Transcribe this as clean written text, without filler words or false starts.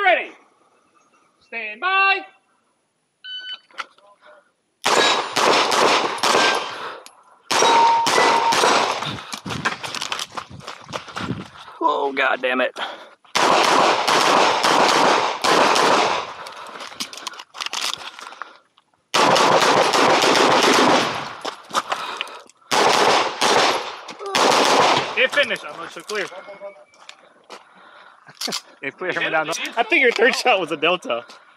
ready. Stand by. Oh, God damn it. It finished. I'm not so clear. It's clear coming down. I think your third shot was a delta.